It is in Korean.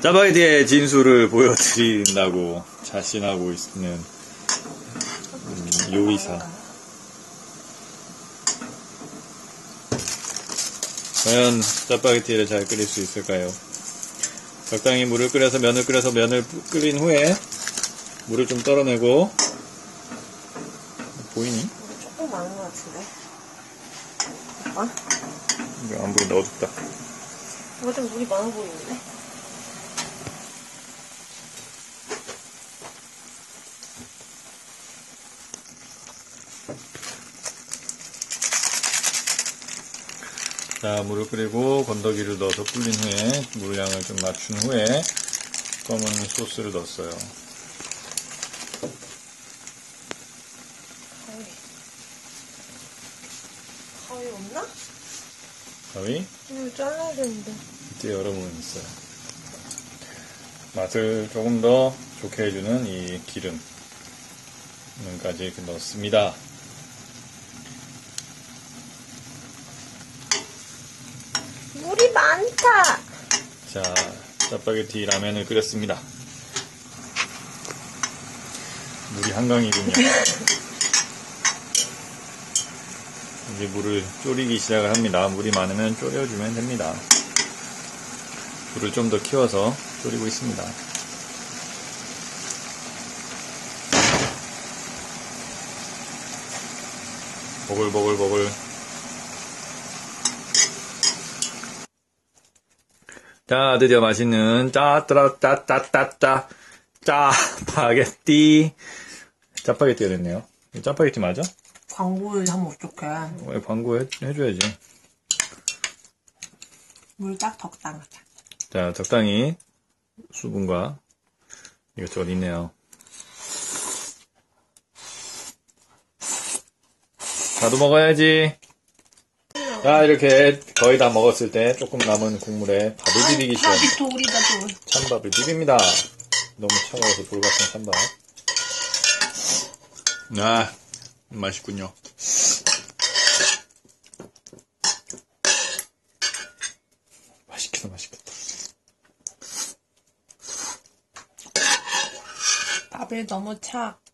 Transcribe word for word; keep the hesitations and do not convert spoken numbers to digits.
짜파게티의 진수를 보여드린다고 자신하고 있는 음, 요리사. 과연 짜파게티를 잘 끓일 수 있을까요? 적당히 물을 끓여서 면을 끓여서 면을 끓인 후에 물을 좀 떨어내고. 보이니? 조금 많은 것 같은데. 어? 이거 안 보인다. 어둡다. 이거 좀 물이 많아 보이는데? 자, 물을 끓이고 건더기를 넣어서 불린 후에 물량을 좀 맞춘 후에 검은 소스를 넣었어요. 가위. 가위 없나? 가위? 이거 잘라야 되는데. 이때 여러 번 있어요. 맛을 조금 더 좋게 해주는 이 기름까지 이렇게 넣습니다. 물이 많다! 자, 짜파게티 라면을 끓였습니다. 물이 한강이군요. 이제 물을 졸이기 시작을 합니다. 물이 많으면 졸여주면 됩니다. 불을 좀 더 키워서 졸이고 있습니다. 보글보글보글. 자, 드디어 맛있는 짜따라따따따따 짜파게티. 짜파게티가 됐네요. 짜파게티 맞아? 광고를 하면 어떡해. 왜 광고 해, 해줘야지. 물 딱 적당하다. 자, 적당히 수분과 이것저것 있네요. 나도 먹어야지. 자, 이렇게 거의 다 먹었을 때 조금 남은 국물에 밥을 비비기 시작합니다. 돌이다, 돌. 찬밥을 비빕니다. 너무 차가워서 돌 같은 찬밥. 아, 맛있군요. 맛있겠다, 맛있겠다. 밥이 너무 차.